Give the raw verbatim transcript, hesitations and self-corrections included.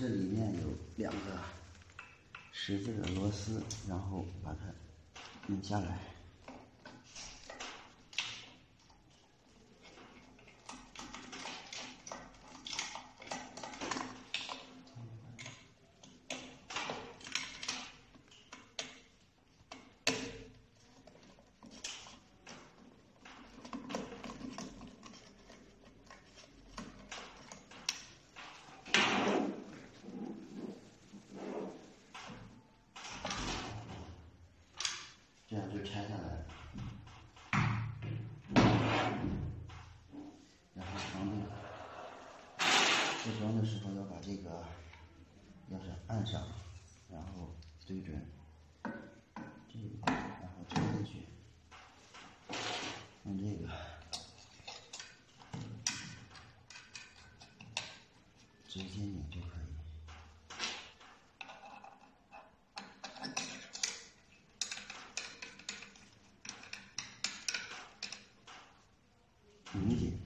这里面有两个十字的螺丝，然后把它拧下来。这样就拆下来了，然后装这个，做装的时候要把这个要是按上，然后对准这个，然后插进去，用这个直接拧就可以。拧紧。